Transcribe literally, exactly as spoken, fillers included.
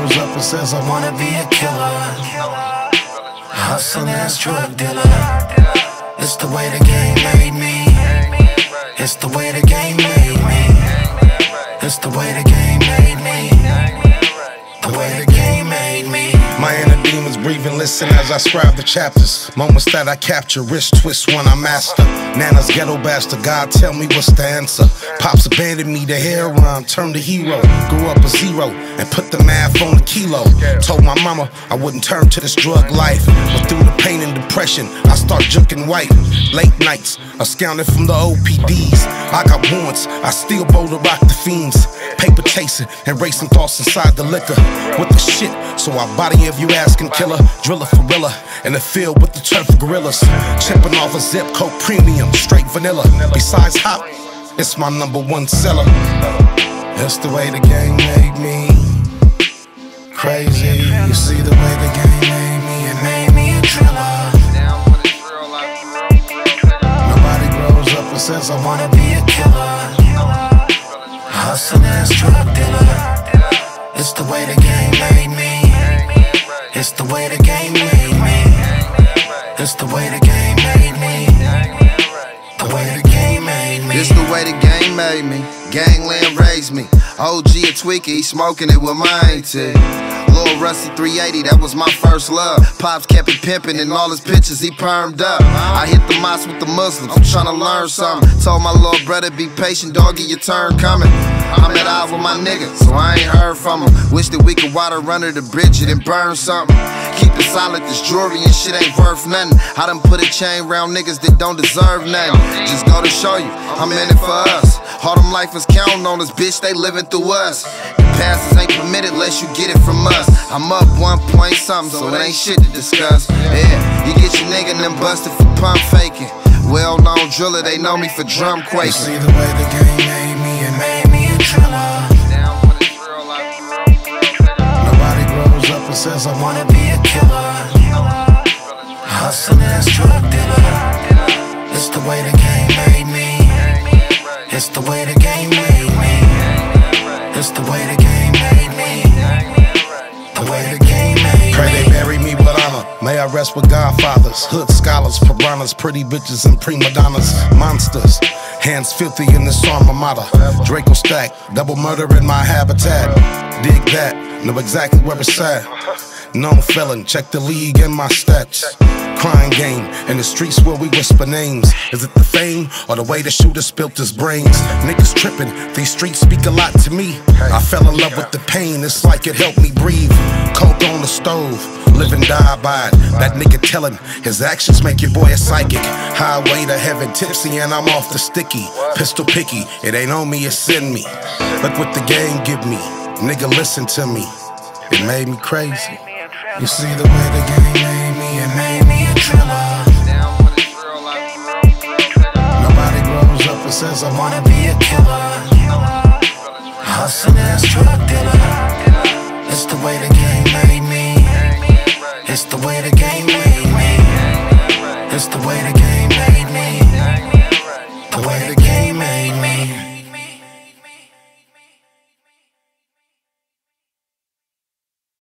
grows up and says I wanna be a killer, hustling ass drug dealer. It's the way the game made me. It's the way the game made me. It's the way the game made me. The way the game made me. My inner demons breathe and listen as I scribe the chapters. Moments that I capture, wrist twist when I master. Nana's ghetto bastard, God tell me what's the answer. Pops abandoned me, the heroin turned to hero. Grew up a zero and put the math on the kilo. Told my mama I wouldn't turn to this drug life, but through the pain and depression I start junking white. Late nights, absconding from the O P Ds. I got warrants, I still bold to rock the fiends. Paper chasing and racing thoughts inside the liquor. With the shit, so I body if you asking killer. Driller for real in the field with the turf gorillas. Chipping off a zip coat premium, straight vanilla. Besides hop, it's my number one seller. It's the way the game made me crazy. You see the way the game made me, it made me a driller. Nobody grows up and says I wanna be a killer, hustling ass drug dealer. It's the way the game made me. It's the way the game made me. It's the way the game made me. The way the game made me. It's the way the game made me. Gangland raised me. O G a tweaker, he smoking it with my auntie. Lil Rusty three eighty, that was my first love. Pops kept it pimping and all his pictures he permed up. I hit the mosque with the Muslims, I'm tryna learn something. Told my little brother, be patient, doggy, your turn coming. I'm at odds with my niggas, so I ain't heard from him. Wish that we could water under the bridge and burn something. Keep it solid, this jewelry and shit ain't worth nothing. I done put a chain round niggas that don't deserve nothing. Just go to show you, I'm in it for us. All them lifers counting on us, bitch, they living through us. The passes ain't permitted unless you get it from us. I'm up one point something, so it ain't shit to discuss. Yeah, you get your nigga and them busted for pump faking. Well-known driller, they know me for drum quaking. You see the way the game made me, it made me a driller. Nobody grows up and says I wanna be a killer, hustling ass drug dealer. It's the way the game made me. It's the way the game made me. It's the way the game made me. The way the game made me. Pray they bury me with honor. May I rest with godfathers, hood scholars, piranhas, pretty bitches and prima donnas. Monsters, hands filthy in this alma mater. Draco stack, double murder in my habitat. Dig that, know exactly where it's at. Known felon, check the league and my stats. Crying game, in the streets where we whisper names. Is it the fame, or the way the shooter spilt his brains? Niggas tripping, these streets speak a lot to me. I fell in love with the pain, it's like it helped me breathe. Coke on the stove, live and die by it. That nigga telling, his actions make your boy a psychic. Highway to heaven, tipsy and I'm off the sticky. Pistol picky, it ain't on me, it's in me. Look what the game give me, nigga listen to me. It made me crazy. You see the way the game made me, it made me a driller. Nobody grows up and says I wanna be a killer, hustling ass drug dealer. It's the way the game made me. It's the way the game made me. It's the way the game made me.